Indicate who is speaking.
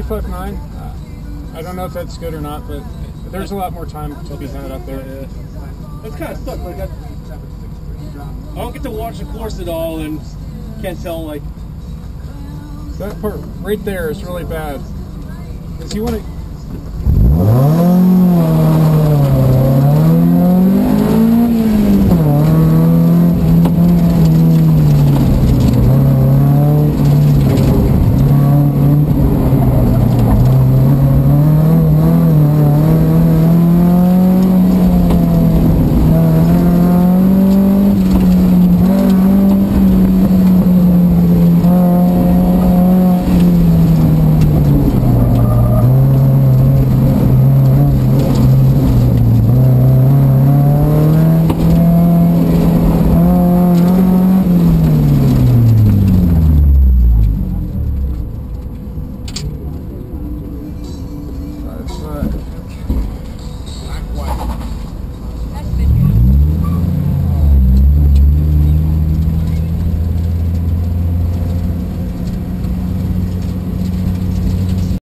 Speaker 1: 3:59. I don't know if that's good or not, but there's a lot more time to be had up there.
Speaker 2: Yeah. That's kind of stuck. Like I don't get to watch the course at all, and can't tell like
Speaker 1: that part right there is really bad. Because you want to